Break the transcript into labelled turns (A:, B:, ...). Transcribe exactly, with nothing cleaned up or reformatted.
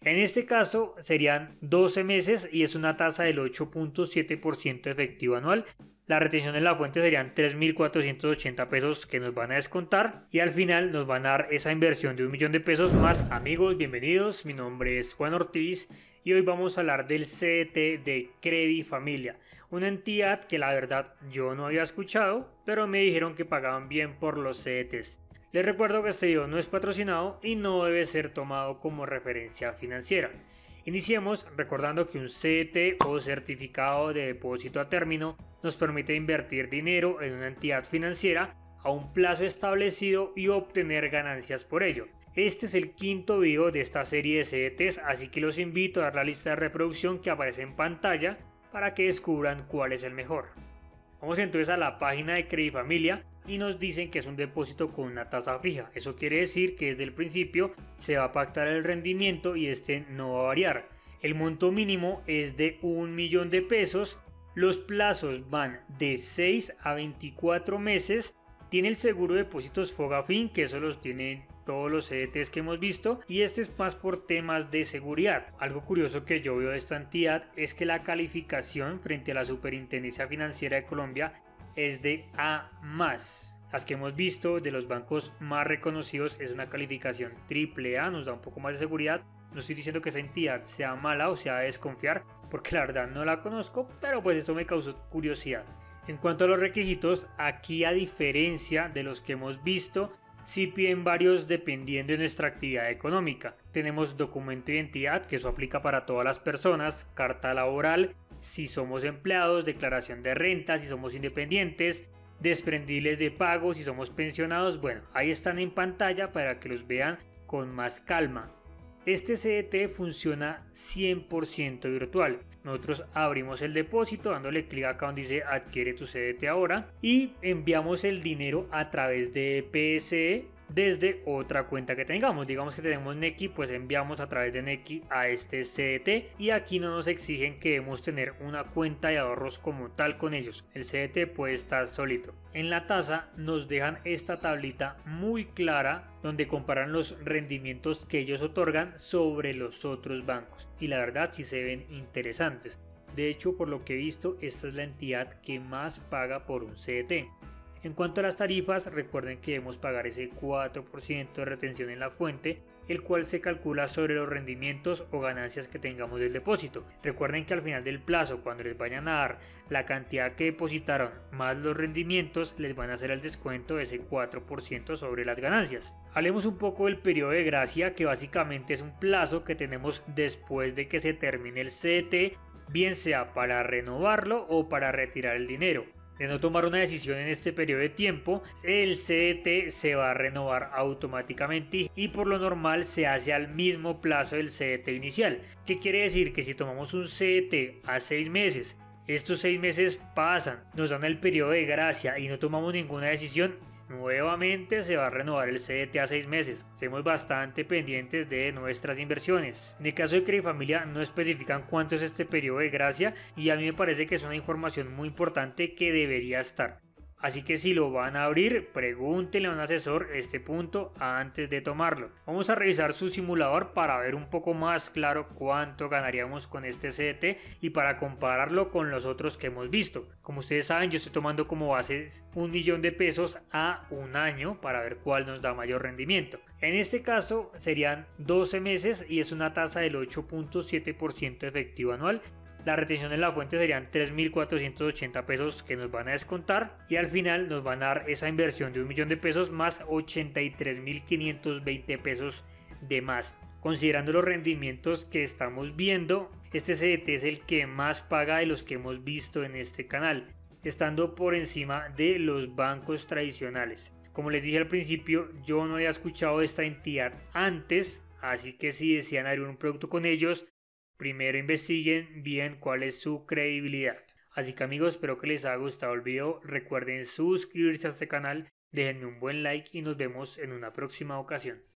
A: En este caso serían doce meses y es una tasa del ocho punto siete por ciento efectivo anual. La retención en la fuente serían tres mil cuatrocientos ochenta pesos que nos van a descontar y al final nos van a dar esa inversión de un millón de pesos más. Amigos, bienvenidos, mi nombre es Juan Ortiz y hoy vamos a hablar del C D T de Credifamilia, una entidad que la verdad yo no había escuchado, pero me dijeron que pagaban bien por los C D Ts. Les recuerdo que este video no es patrocinado y no debe ser tomado como referencia financiera. Iniciemos recordando que un C D T o certificado de depósito a término nos permite invertir dinero en una entidad financiera a un plazo establecido y obtener ganancias por ello. Este es el quinto video de esta serie de C D Ts, así que los invito a dar la lista de reproducción que aparece en pantalla para que descubran cuál es el mejor. Vamos entonces a la página de Credifamilia y nos dicen que es un depósito con una tasa fija. Eso quiere decir que desde el principio se va a pactar el rendimiento y este no va a variar. El monto mínimo es de un millón de pesos. Los plazos van de seis a veinticuatro meses. Tiene el seguro de depósitos Fogafín, que eso los tienen todos los C D Ts que hemos visto, y este es más por temas de seguridad. Algo curioso que yo veo de esta entidad es que la calificación frente a la Superintendencia Financiera de Colombia es de A más. Las que hemos visto de los bancos más reconocidos es una calificación triple A, nos da un poco más de seguridad. No estoy diciendo que esa entidad sea mala o sea de desconfiar, porque la verdad no la conozco, pero pues esto me causó curiosidad. En cuanto a los requisitos, aquí a diferencia de los que hemos visto, sí piden varios dependiendo de nuestra actividad económica. Tenemos documento de identidad, que eso aplica para todas las personas, carta laboral, si somos empleados, declaración de renta, si somos independientes, desprendibles de pago, si somos pensionados. Bueno, ahí están en pantalla para que los vean con más calma. Este C D T funciona cien por ciento virtual. Nosotros abrimos el depósito dándole clic acá donde dice adquiere tu C D T ahora y enviamos el dinero a través de P S E desde otra cuenta que tengamos. Digamos que tenemos Nequi, pues enviamos a través de Nequi a este C D T y aquí no nos exigen que debemos tener una cuenta de ahorros como tal con ellos. El C D T puede estar solito. En la tasa nos dejan esta tablita muy clara donde comparan los rendimientos que ellos otorgan sobre los otros bancos y la verdad sí se ven interesantes. De hecho, por lo que he visto, esta es la entidad que más paga por un C D T. En cuanto a las tarifas, recuerden que debemos pagar ese cuatro por ciento de retención en la fuente, el cual se calcula sobre los rendimientos o ganancias que tengamos del depósito. Recuerden que al final del plazo, cuando les vayan a dar la cantidad que depositaron más los rendimientos, les van a hacer el descuento de ese cuatro por ciento sobre las ganancias. Hablemos un poco del periodo de gracia, que básicamente es un plazo que tenemos después de que se termine el C D T, bien sea para renovarlo o para retirar el dinero. De no tomar una decisión en este periodo de tiempo, el C D T se va a renovar automáticamente y por lo normal se hace al mismo plazo del C D T inicial. ¿Qué quiere decir? Que si tomamos un C D T a seis meses, estos seis meses pasan, nos dan el periodo de gracia y no tomamos ninguna decisión, nuevamente se va a renovar el C D T a seis meses. Estemos bastante pendientes de nuestras inversiones. En el caso de Credifamilia no especifican cuánto es este periodo de gracia y a mí me parece que es una información muy importante que debería estar. Así que si lo van a abrir, pregúntenle a un asesor este punto antes de tomarlo. Vamos a revisar su simulador para ver un poco más claro cuánto ganaríamos con este C D T y para compararlo con los otros que hemos visto. Como ustedes saben, yo estoy tomando como base un millón de pesos a un año para ver cuál nos da mayor rendimiento. En este caso serían doce meses y es una tasa del ocho punto siete por ciento efectivo anual. La retención en la fuente serían tres mil cuatrocientos ochenta pesos que nos van a descontar y al final nos van a dar esa inversión de un millón de pesos más ochenta y tres mil quinientos veinte pesos de más. Considerando los rendimientos que estamos viendo, este C D T es el que más paga de los que hemos visto en este canal, estando por encima de los bancos tradicionales. Como les dije al principio, yo no había escuchado de esta entidad antes, así que si desean abrir un producto con ellos, primero investiguen bien cuál es su credibilidad. Así que amigos, espero que les haya gustado el video. Recuerden suscribirse a este canal, déjenme un buen like y nos vemos en una próxima ocasión.